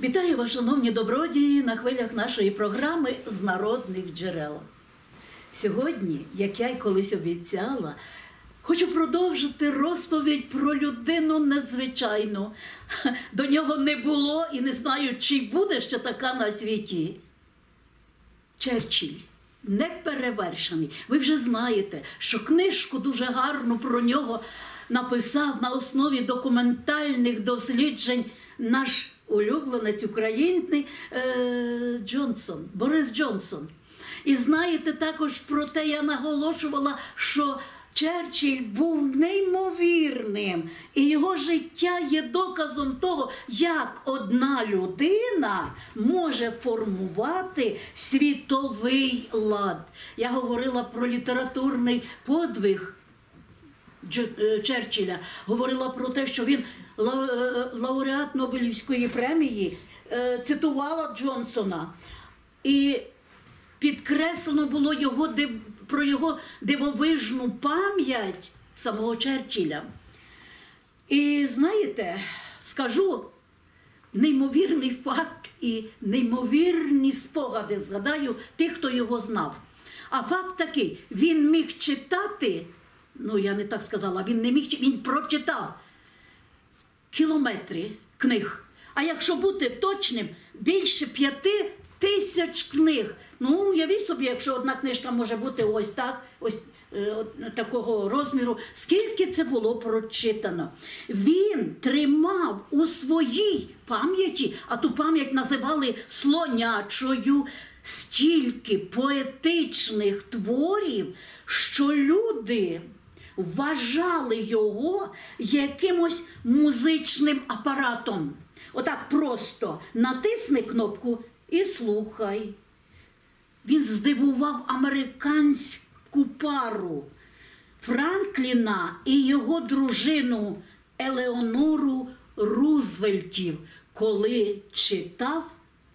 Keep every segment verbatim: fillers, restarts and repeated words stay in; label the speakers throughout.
Speaker 1: Вітаю вас, шановні добродії, на хвилях нашої програми «З народних джерел». Сьогодні, як я й колись обіцяла, хочу продовжити розповідь про людину незвичайну. До нього не було і не знаю, чи буде ще така на світі. Черчилль. Неперевершений. Ви вже знаєте, що книжку дуже гарну про нього написав на основі документальних досліджень наш улюбленець України е, Джонсон, Борис Джонсон. І знаєте, також про те я наголошувала, що Черчилль був неймовірним, і його життя є доказом того, як одна людина може формувати світовий лад. Я говорила про літературний подвиг Черчилля, говорила про те, що він лауреат Нобелівської премії, цитувала Джонсона. І підкреслено було його, про його дивовижну пам'ять самого Черчилля. І знаєте, скажу неймовірний факт і неймовірні спогади згадаю тих, хто його знав. А факт такий, він міг читати, ну я не так сказала, він не міг, він прочитав кілометри книг. А якщо бути точним, більше п'яти тисяч книг. Ну, уявіть собі, якщо одна книжка може бути ось так, ось е, такого розміру, скільки це було прочитано. Він тримав у своїй пам'яті, а ту пам'ять називали слонячою, стільки поетичних творів, що люди вважали його якимось музичним апаратом. Отак просто натисни кнопку і слухай. Він здивував американську пару Франкліна і його дружину Елеонору Рузвельтів, коли читав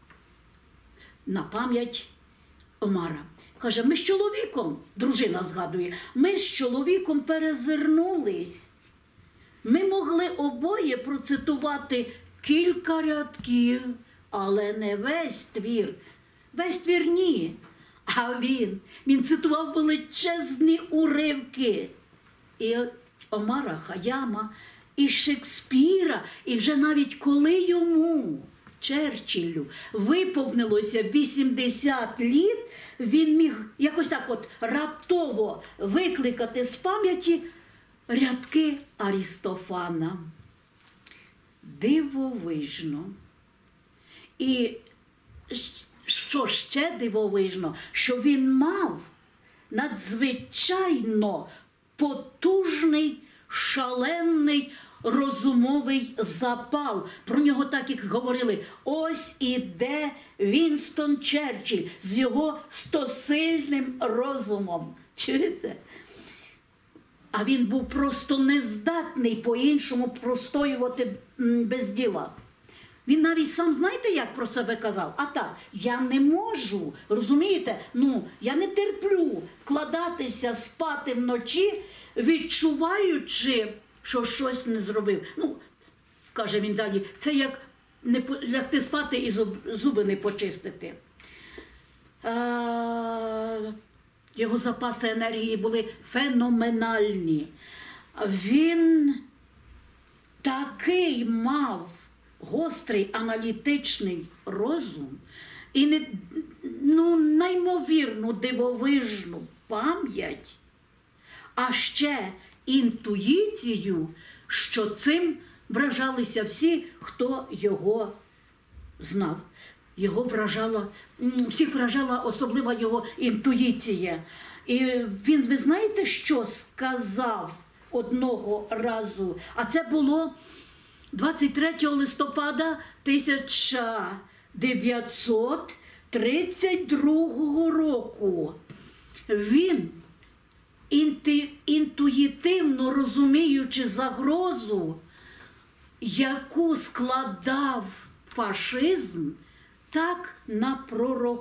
Speaker 1: на пам'ять Омара. Каже, ми з чоловіком, дружина згадує, ми з чоловіком перезирнулись. Ми могли обоє процитувати кілька рядків, але не весь твір. Весь твір ні. А він, він цитував величезні уривки. І Омара Хайяма, і Шекспіра, і вже навіть коли йому, Черчиллю, виповнилося вісімдесят літ, він міг якось так от раптово викликати з пам'яті рядки Арістофана. Дивовижно. І що ще дивовижно, що він мав надзвичайно потужний, шалений розумовий запал. Про нього так і говорили. Ось іде Вінстон Черчилль з його стосильним розумом. Чуєте? А він був просто нездатний по-іншому простоювати без діла. Він навіть сам, знаєте, як про себе казав? А так, я не можу, розумієте? Ну, я не терплю вкладатися, спати вночі, відчуваючи, що щось не зробив. Ну, каже він далі, це як не лягти спати і зуби не почистити. А, його запаси енергії були феноменальні. Він такий мав гострий аналітичний розум і не, ну, неймовірну дивовижну пам'ять, а ще інтуїцію, що цим вражалися всі, хто його знав. Його вражала, всіх вражала особлива його інтуїція. І він, ви знаєте, що сказав одного разу? А це було двадцять третього листопада тисяча дев'ятсот тридцять другого року. Він, інтуїтивно розуміючи загрозу, яку складав фашизм, так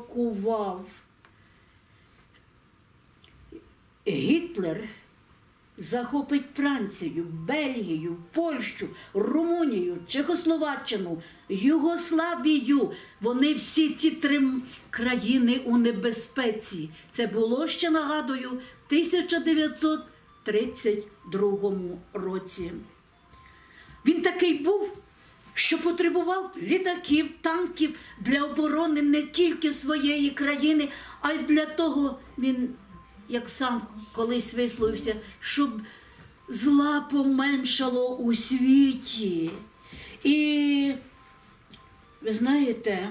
Speaker 1: напророкував. Гітлер захопить Францію, Бельгію, Польщу, Румунію, Чехословаччину, Югославію. Вони всі ці три країни у небезпеці. Це було ще, нагадую, в тисяча дев'ятсот тридцять другому році. Він такий був, що потребував літаків, танків для оборони не тільки своєї країни, а й для того він, як сам колись висловився, щоб зла поменшало у світі. І, ви знаєте,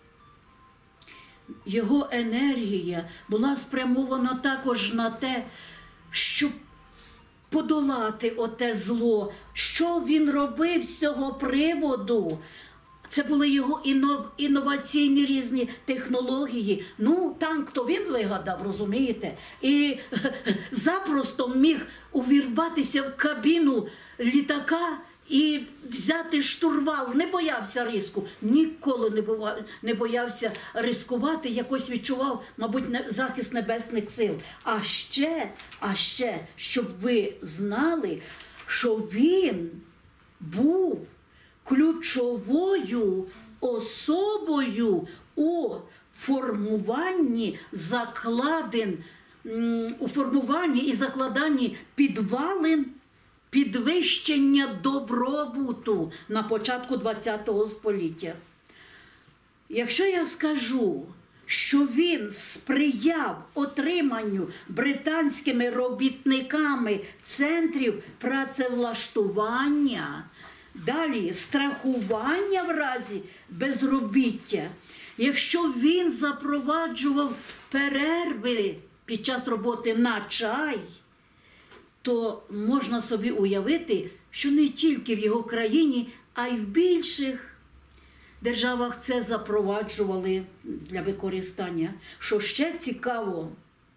Speaker 1: його енергія була спрямована також на те, щоб подолати оте зло. Що він робив з цього приводу? Це були його інноваційні різні технології. Ну, танк то він вигадав, розумієте? І запросто міг увірватися в кабіну літака і взяти штурвал. Не боявся риску. Ніколи не боявся рискувати. Якось відчував, мабуть, захист небесних сил. А ще, а ще, щоб ви знали, що він був ключовою особою у формуванні закладин, у формуванні і закладанні підвалин підвищення добробуту на початку ХХ століття. Якщо я скажу, що він сприяв отриманню британськими робітниками центрів працевлаштування, далі страхування в разі безробіття, якщо він запроваджував перерви під час роботи на чай, то можна собі уявити, що не тільки в його країні, а й в більших державах це запроваджували для використання. Що ще цікаво,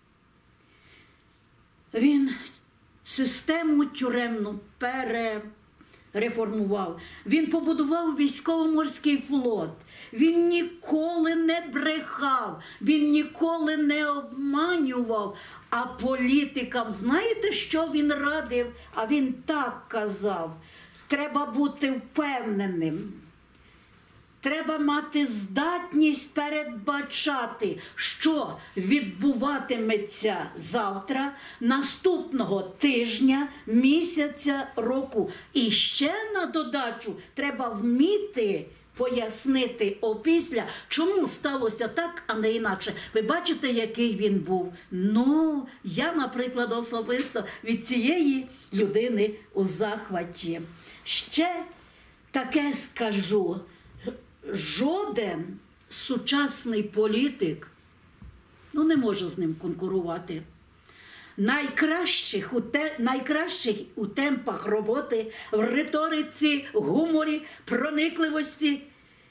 Speaker 1: він систему тюремну перереформував. Він побудував військово-морський флот. Він ніколи не брехав, він ніколи не обманював. А політикам, знаєте, що він радив? А він так казав: треба бути впевненим. Треба мати здатність передбачати, що відбуватиметься завтра, наступного тижня, місяця, року. І ще на додачу треба вміти пояснити опісля, чому сталося так, а не інакше. Ви бачите, який він був? Ну, я, наприклад, особисто від цієї людини у захваті. Ще таке скажу. Жоден сучасний політик, ну, не може з ним конкурувати. Найкращих у, те, найкращих у темпах роботи, в риториці, гуморі, проникливості,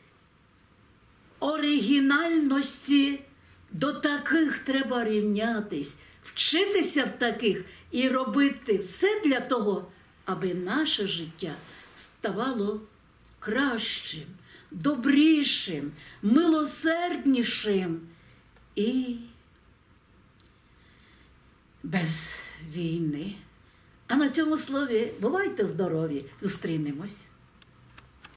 Speaker 1: оригінальності, до таких треба рівнятись, вчитися в таких і робити все для того, аби наше життя ставало кращим, добрішим, милосерднішим і без війни. А на цьому слові бувайте здорові, зустрінемось.